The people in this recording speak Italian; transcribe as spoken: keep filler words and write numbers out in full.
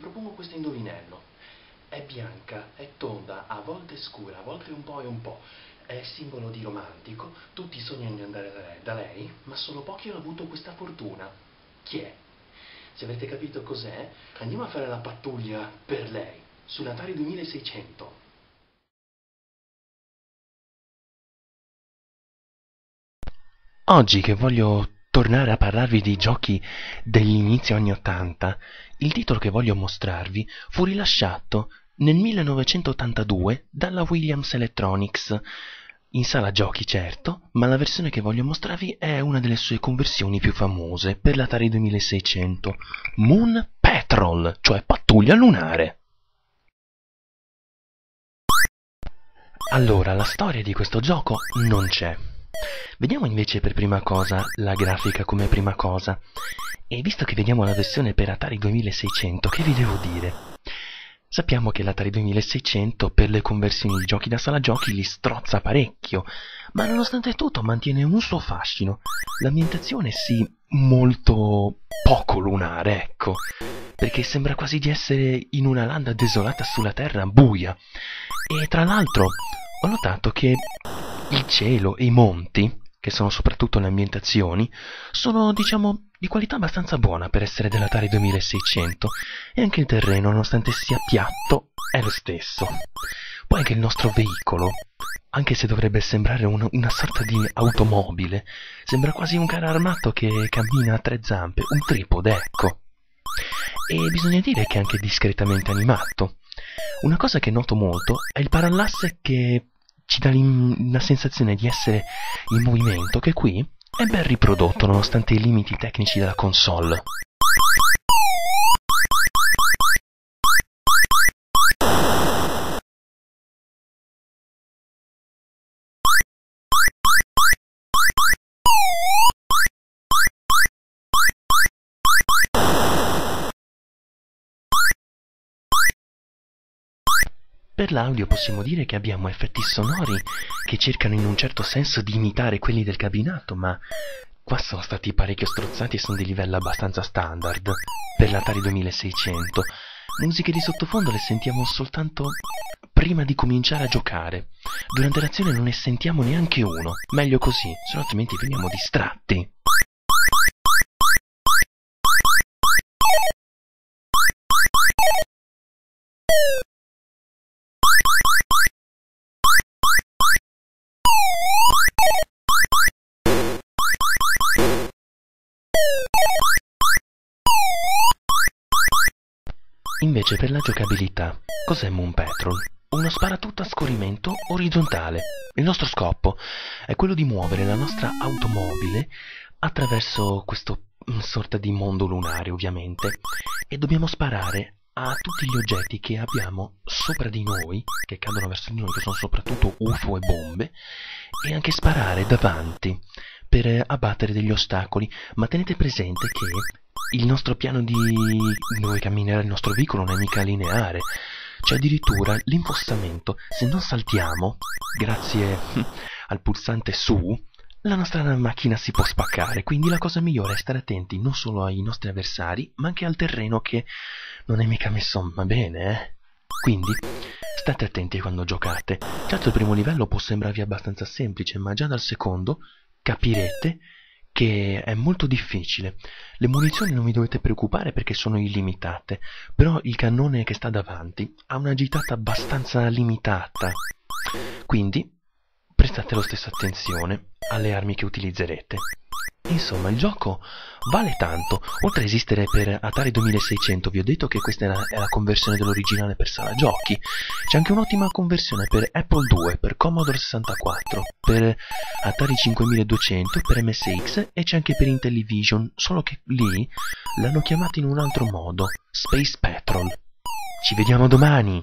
propongo questo indovinello. È bianca, è tonda, a volte scura, a volte un po' e un po'. È simbolo di romantico, tutti sognano di andare da lei, da lei, ma solo pochi hanno avuto questa fortuna. Chi è? Se avete capito cos'è, andiamo a fare la pattuglia per lei, sull'Atari duemilaseicento. Oggi che voglio tornare a parlarvi di giochi dell'inizio anni ottanta, il titolo che voglio mostrarvi fu rilasciato nel millenovecentottantadue dalla Williams Electronics, in sala giochi certo, ma la versione che voglio mostrarvi è una delle sue conversioni più famose per l'Atari duemilaseicento, Moon Patrol, cioè pattuglia lunare. Allora, la storia di questo gioco non c'è. Vediamo invece per prima cosa la grafica come prima cosa. E visto che vediamo la versione per Atari duemilaseicento, che vi devo dire? Sappiamo che l'Atari duemilaseicento per le conversioni di giochi da sala giochi li strozza parecchio, ma nonostante tutto mantiene un suo fascino. L'ambientazione sì, molto poco lunare, ecco, perché sembra quasi di essere in una landa desolata sulla terra buia. E tra l'altro ho notato che il cielo e i monti, che sono soprattutto le ambientazioni, sono, diciamo, di qualità abbastanza buona per essere dell'Atari duemilaseicento, e anche il terreno, nonostante sia piatto, è lo stesso. Poi anche il nostro veicolo, anche se dovrebbe sembrare un, una sorta di automobile, sembra quasi un carro armato che cammina a tre zampe, un tripode, ecco. E bisogna dire che è anche discretamente animato. Una cosa che noto molto è il parallasse che ci dà la sensazione di essere in movimento, che qui è ben riprodotto nonostante i limiti tecnici della console. Per l'audio possiamo dire che abbiamo effetti sonori che cercano in un certo senso di imitare quelli del cabinato, ma qua sono stati parecchio strozzati e sono di livello abbastanza standard per l'Atari duemilaseicento. Musiche di sottofondo le sentiamo soltanto prima di cominciare a giocare. Durante l'azione non ne sentiamo neanche uno. Meglio così, se no altrimenti veniamo distratti. Invece per la giocabilità, cos'è Moon Patrol? Uno sparatutto a scorrimento orizzontale. Il nostro scopo è quello di muovere la nostra automobile attraverso questo sorta di mondo lunare, ovviamente, e dobbiamo sparare a tutti gli oggetti che abbiamo sopra di noi, che cadono verso di noi, che sono soprattutto U F O e bombe, e anche sparare davanti per abbattere degli ostacoli, ma tenete presente che il nostro piano di dove camminerà il nostro veicolo non è mica lineare. C'è addirittura l'impostamento. Se non saltiamo, grazie al pulsante su, la nostra macchina si può spaccare. Quindi la cosa migliore è stare attenti non solo ai nostri avversari, ma anche al terreno, che non è mica messo bene, eh? Quindi state attenti quando giocate. Certo, il primo livello può sembrarvi abbastanza semplice, ma già dal secondo capirete che è molto difficile. Le munizioni non vi dovete preoccupare perché sono illimitate, però il cannone che sta davanti ha una gittata abbastanza limitata, quindi prestate lo stesso attenzione alle armi che utilizzerete. Insomma, il gioco vale tanto. Oltre a esistere per Atari duemilaseicento, vi ho detto che questa è la, è la conversione dell'originale per sala giochi. C'è anche un'ottima conversione per Apple due, per Commodore sessantaquattro, per Atari cinquemiladuecento, per M S X, e c'è anche per Intellivision, solo che lì l'hanno chiamata in un altro modo, Space Patrol. Ci vediamo domani!